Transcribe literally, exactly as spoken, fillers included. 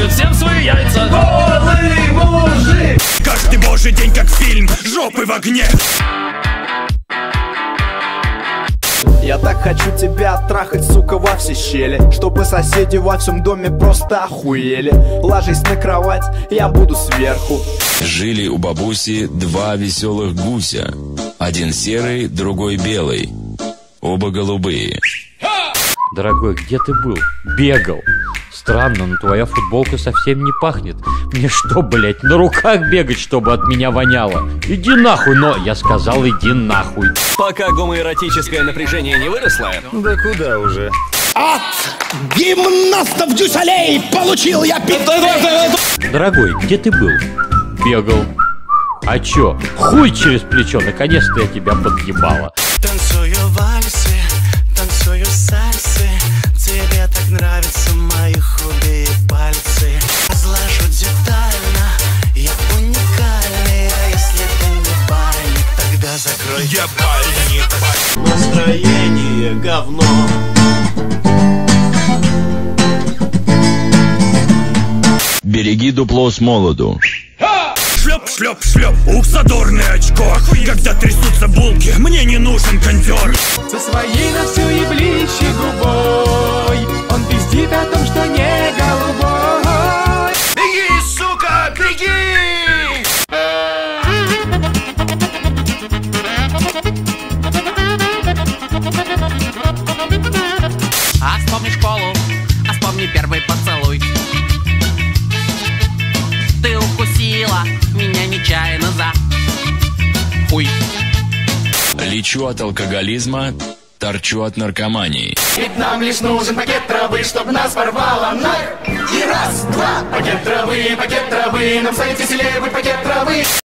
показывают всем свои яйца. Голый мужик! Каждый божий день как фильм, жопы в огне. Я так хочу тебя трахать, сука, во все щели, чтобы соседи во всем доме просто охуели. Ложись на кровать, я буду сверху. Жили у бабуси два веселых гуся. Один серый, другой белый. Оба голубые. Дорогой, где ты был? Бегал. Странно, но твоя футболка совсем не пахнет. Мне что, блять, на руках бегать, чтобы от меня воняло? Иди нахуй, но я сказал, иди нахуй. Пока гомоэротическое напряжение не выросло. Да куда уже? От гимнастов Дюсалей получил я пи... Дорогой, где ты был? Бегал. А чё? Хуй через плечо, наконец-то я тебя подъебала. Танцую вальсы, танцую сальсы. Тебе так нравятся мои худые пальцы. Разложу детально, я уникальный. А если ты не парень, тогда закрой. Я парень. Настроение говно. Береги дупло с молоду. Шлеп, шлеп, шлеп, ух, задорное очко. Когда трясутся булки, мне не нужен кондер. Со своей на всю еблище губой он пиздит о том, что не голубой. Беги, сука, беги! А вспомни школу, а вспомни первый поцелуй. Ты укусила меня нечаянно за хуй. Лечу от алкоголизма, торчу от наркомании. Ведь нам лишь нужен пакет травы, чтоб нас порвало нах. И раз, два, пакет травы, пакет травы, нам станет веселее быть пакет травы.